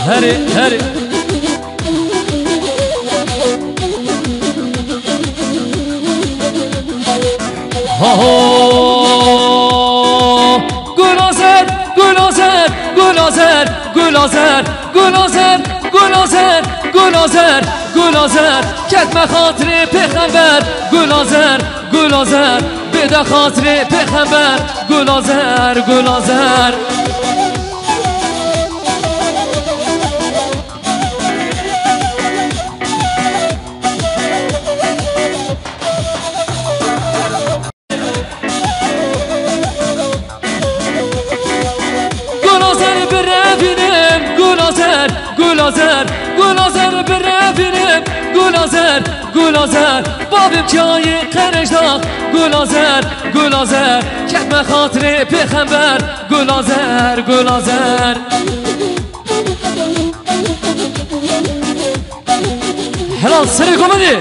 هری هری ها گلازر گلازر گلازر گلازر گلازر گلازر گلازر گلازر کتم خاطر پیغمبر گلازر گلازر بده خاطر پیغمبر گلازر گلازر گلازر گلازر برفینم گلازر گلازر بابم جای قرشداغ گلازر گلازر کتم خاطر پیغمبر گلازر گلازر حلال سری کمدی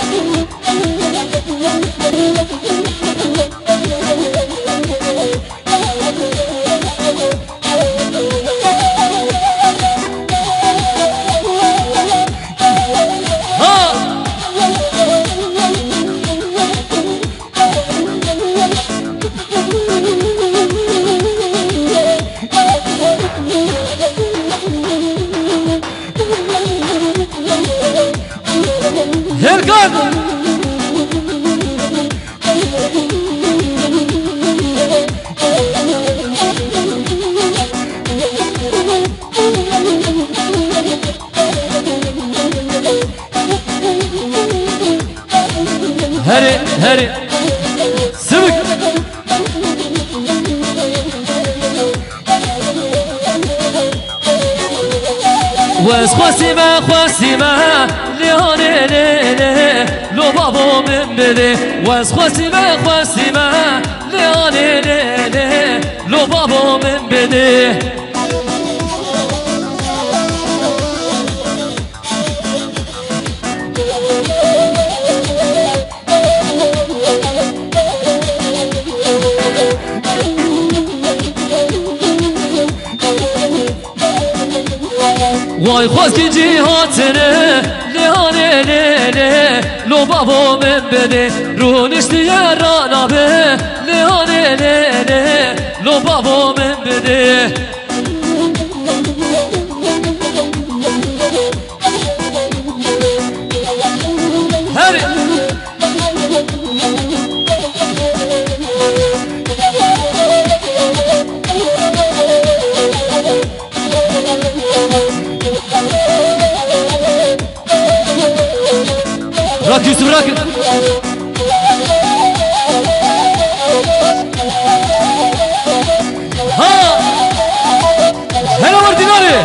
هري هري سبك واس خواسيما خواسيما لهوني ليلي لو بابو من بدي واس خواسيما خواسيما لهوني ليلي لو بابو من بدي وای خواستی جهاتنه لیانه لیله لو بابا من بده رو نشتی رانا به لیانه لیله لو بابا من بده هری راك يوسف راكب ها هلا ورديناري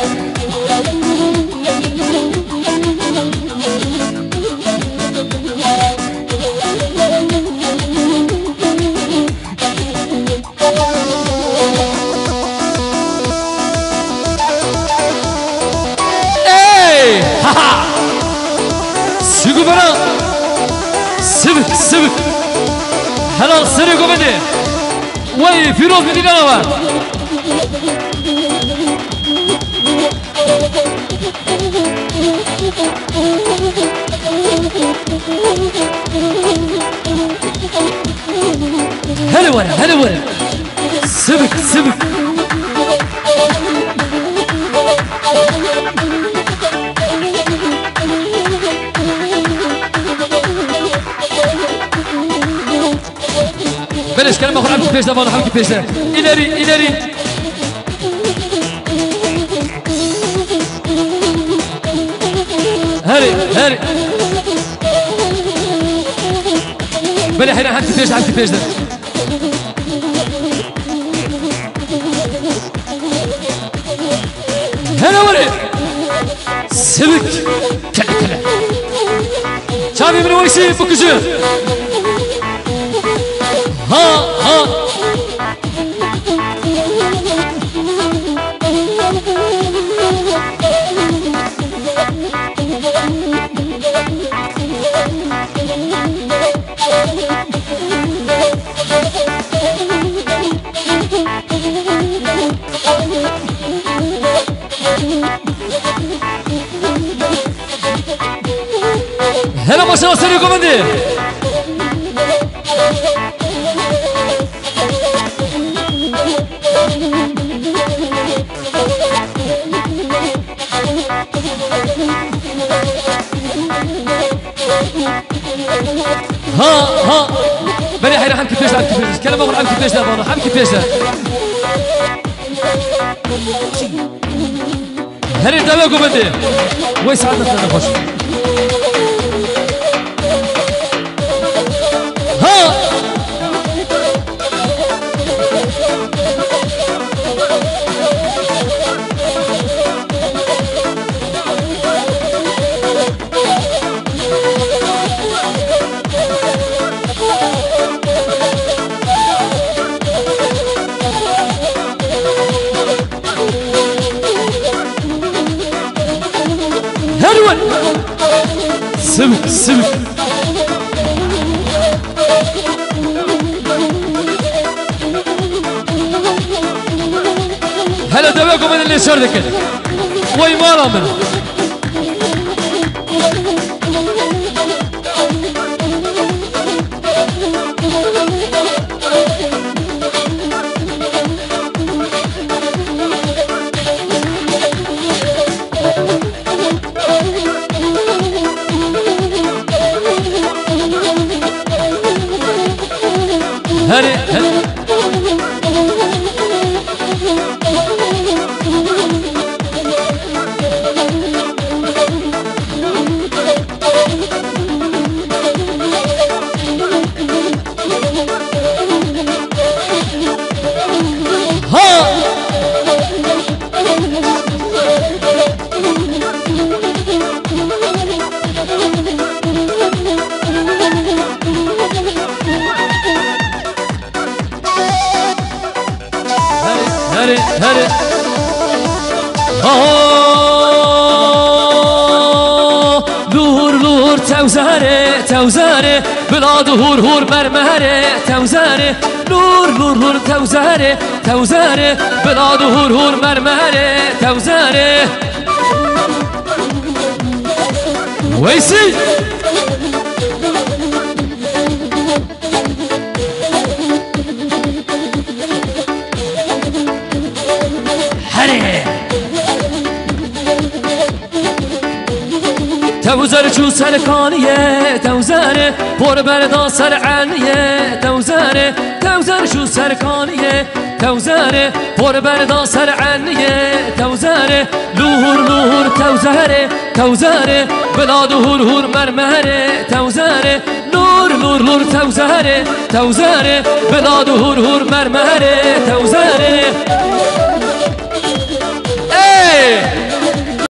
اي ها ها سيقو بنا سبك سبك حلال سرقو بدي وي فيروز بدي ناوا هلا ولا هلا ولا سبك سبك بلش كلمة أخرى حمكي بيشنا فانا حمكي بيشنا إلاري إلاري هاري هاري بلي حين حمكي بيشنا حمكي بيشنا هلا ولي سبك كلا كلا شابي من ويسي بكجو ها ها هلا ما شاء الله سريكم عندي ها بري حيرا حمكي بيش كلام أقول حمكي بيش لابانا حمكي بيش هري دواكم عندي ويس عندنا خلنا نخش ها هلون سبك هلا دواكم من اللي شردك وي مالا منه هري هري لور توزاري بلا دهور هور مرمري توزاري لور توزاري بلا دهور هور مرمري توزاري ويسي توزر شو سركانية توزر بور بردا سرعانية توزر شو سركانية توزر بور بردا سرعانية توزر لور توزر بلا دهور هور مرمري توزر لور توزر بلا دهور هور مرمري توزر